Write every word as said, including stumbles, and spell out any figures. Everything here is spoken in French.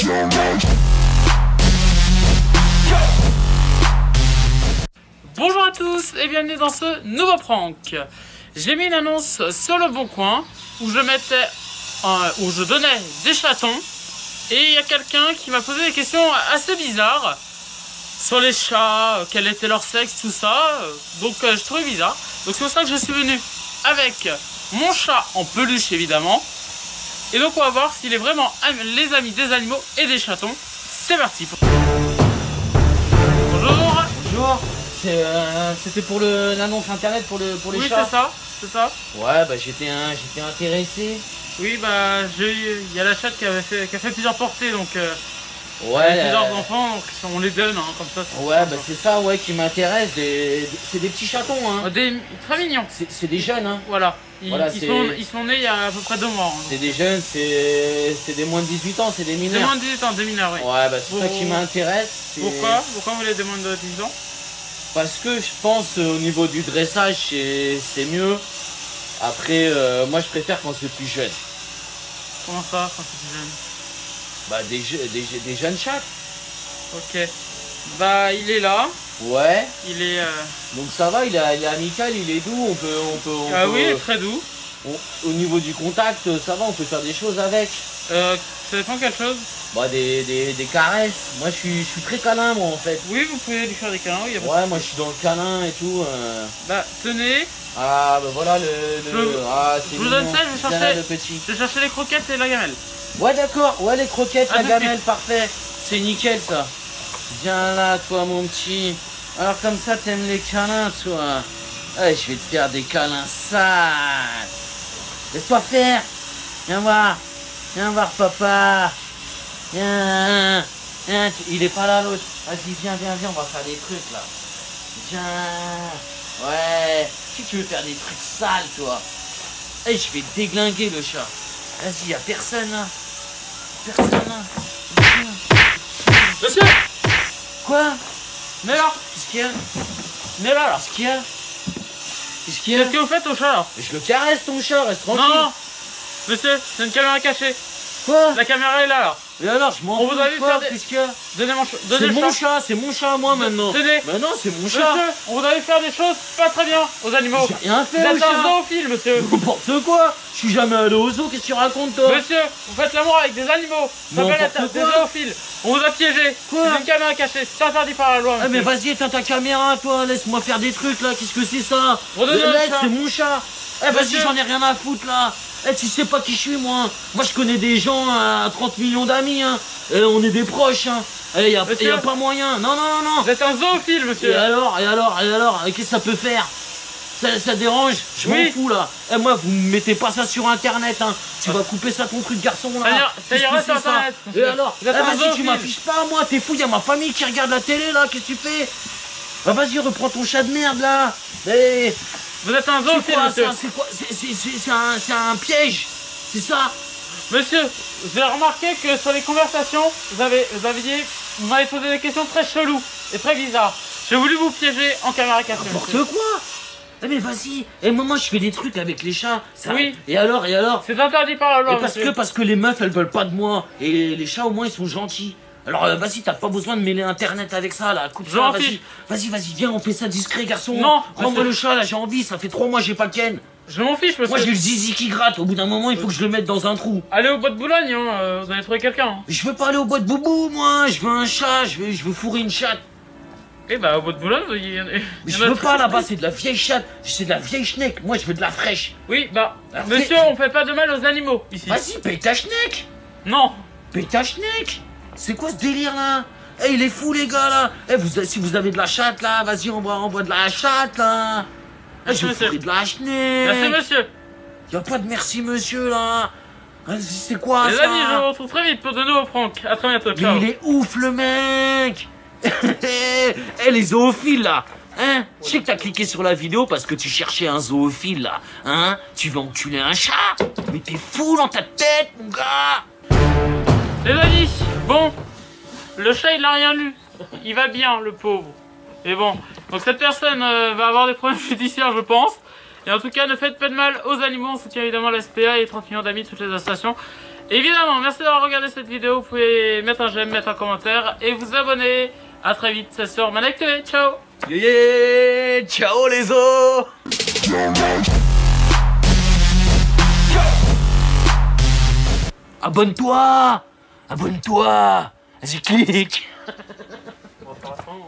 Bonjour à tous et bienvenue dans ce nouveau prank. J'ai mis une annonce sur le Bon Coin où je mettais, euh, où je donnais des chatons et il y a quelqu'un qui m'a posé des questions assez bizarres sur les chats, quel était leur sexe, tout ça. Donc euh, je trouvais bizarre. Donc c'est pour ça que je suis venu avec mon chat en peluche évidemment. Et donc on va voir s'il est vraiment les amis des animaux et des chatons. C'est parti. Bonjour. Bonjour. C'était euh, pour l'annonce internet pour, le, pour les oui, chats. Oui, c'est ça, c'est ça. Ouais, bah j'étais un, j'étais intéressé. Oui, bah il y a la chatte qui, avait fait, qui a fait plusieurs portées, donc euh, ouais, plusieurs euh... enfants, donc on les donne, hein, comme ça. Ouais, bah c'est ça, ouais, qui m'intéresse. Des... Des... C'est des petits chatons, hein. Des... Très mignons. C'est des jeunes, hein. Voilà. Ils, voilà, ils, sont, ils sont nés il y a à peu près deux mois. Hein, c'est des jeunes, c'est des moins de dix-huit ans, c'est des mineurs. Des moins de dix-huit ans, des mineurs, oui. Ouais, bah c'est Pour... ça qui m'intéresse. Pourquoi Pourquoi vous voulez des moins de dix ans? Parce que je pense euh, au niveau du dressage c'est mieux. Après euh, moi je préfère quand c'est plus jeune. Comment ça quand c'est plus jeune? Bah des, des, des jeunes chats. Ok. Bah il est là. Ouais. Il est... Euh... Donc ça va, il est, il est amical, il est doux, on peut... On peut on ah peut, oui, il est très doux. On, au niveau du contact, ça va, on peut faire des choses avec. Euh, ça dépend quelle chose? Bah des, des, des caresses. Moi je suis, je suis très câlin moi en fait. Oui, vous pouvez lui faire des câlins. Oui, y a ouais, moi je suis dans le câlin et tout. Euh... Bah tenez. Ah bah voilà le... le... Je, ah, je vous donne ça, je vais chercher, le petit. je vais chercher les croquettes et la gamelle. Ouais d'accord, ouais les croquettes, à la gamelle, parfait. C'est nickel ça. Viens là toi mon petit. Alors comme ça t'aimes les câlins toi. Ouais, je vais te faire des câlins sales. Laisse-toi faire. Viens voir. Viens voir papa. Viens. Viens. Il est pas là l'autre. Vas-y viens, viens, viens, on va faire des trucs là. Viens. Ouais. Si tu veux faire des trucs sales toi. Eh, hey, je vais déglinguer le chat. Vas-y, y'a personne là. Personne là. Monsieur. Quoi? Mais là. Qu'est-ce qu'il y a? Mais là là. Qu'est-ce qu'il y a? Qu'est-ce qu'il y a? Qu'est-ce que vous faites au chat là? Je le caresse ton chat, reste tranquille. Non, non. Monsieur, c'est une caméra cachée. Quoi? La caméra est là là. Et alors, je m'en fous. On vous a vu faire des... Qu'est-ce qu'il y a? Donnez mon chat. C'est mon chat, c'est mon chat à moi maintenant. Tenez. Mais non, c'est mon chat. Monsieur, on vous a vu faire des choses pas très bien aux animaux. J'ai rien fait. Vous êtes un zoophile, monsieur. N'importe quoi. Je suis jamais allé au zoo, qu'est-ce que tu racontes toi? Monsieur, vous faites l'amour avec des animaux. Ça s'appelle être des zoophiles. On vous a piégé. Quoi? C'est une caméra cachée, c'est interdit par la loi. Ah mais vas-y, éteins ta caméra toi, laisse-moi faire des trucs là, qu'est-ce que c'est ça? C'est mon chat. Eh vas-y, j'en ai rien à foutre là. Eh tu sais pas qui je suis moi. Moi je connais des gens à trente millions d'amis hein. Et on est des proches hein. Eh y'a y a pas moyen. Non non non non. Vous êtes un zoophile monsieur. Et alors, et alors, et alors, qu'est-ce que ça peut faire? Ça, ça dérange? Je oui. m'en fous là. Eh moi vous me mettez pas ça sur internet hein. Tu vas couper ça ton truc garçon là. Ça ira sur internet. Et alors? Eh vas-y tu m'affiches pas moi, t'es fou, y'a ma famille qui regarde la télé là, qu'est-ce que tu fais? Bah vas-y reprends ton chat de merde là. Eh. Vous êtes un zoophile monsieur. C'est quoi? C'est un, un piège. C'est ça? Monsieur, j'ai remarqué que sur les conversations, vous avez, vous aviez, vous m'avez posé des questions très cheloues et très bizarres. J'ai voulu vous piéger en caméra cachée. N'importe quoi. Eh mais vas-y. Et moi, moi je fais des trucs avec les chats. Ça... Oui. Et alors, et alors? C'est interdit par la loi. Et parce monsieur. que parce que les meufs elles veulent pas de moi. Et les chats au moins ils sont gentils. Alors euh, vas-y, t'as pas besoin de mêler internet avec ça là. Coupe ça, vas-y. Vas-y, vas-y, viens, on fait ça discret, garçon. Non. Rends-moi le chat là, j'ai envie. Ça fait trois mois j'ai pas ken. Je m'en fiche monsieur. Moi j'ai le zizi qui gratte. Au bout d'un moment, il faut que je le mette dans un trou. Allez au bois de Boulogne, hein, euh, vous allez trouver quelqu'un. Hein. Je veux pas aller au bois de boubou, moi. Je veux un chat. Je veux, je veux fourrer une chatte. Eh bah au bois de Boulogne, il y en a. Mais je veux pas là-bas, c'est de la vieille chatte. C'est de la vieille schneck. Moi je veux de la fraîche. Oui, bah alors, monsieur, fais... on fait pas de mal aux animaux ici. Vas-y, paye ta schneck. Non. Paye ta schneck. C'est quoi ce délire là? Eh hey, il est fou les gars là. Eh hey, vous, si vous avez de la chatte là, vas-y on boit, on boit de la chatte là. Eh, je veux de la schneck. Merci monsieur. Y'a pas de merci monsieur là. C'est quoi les ça? Les amis, je vous retrouve très vite pour de nouveaux pranks. À très bientôt, ciao. Mais il est ouf le mec. Eh les zoophiles là. Hein? Je sais que t'as cliqué sur la vidéo parce que tu cherchais un zoophile là. Hein? Tu veux enculer un chat? Mais t'es fou dans ta tête mon gars. Les amis, bon, le chat il n'a rien lu. Il va bien le pauvre. Et bon, donc cette personne euh, va avoir des problèmes judiciaires je pense. Et en tout cas ne faites pas de mal aux animaux. On soutient évidemment la S P A et trente millions d'amis, toutes les associations. Évidemment, merci d'avoir regardé cette vidéo. Vous pouvez mettre un j'aime, mettre un commentaire et vous abonner. A très vite, c'est sur Manec T V. Ciao. Yeah, yeah, ciao les os. Abonne-toi. Abonne-toi. Vas-y, clique. Bon, pour l'instant,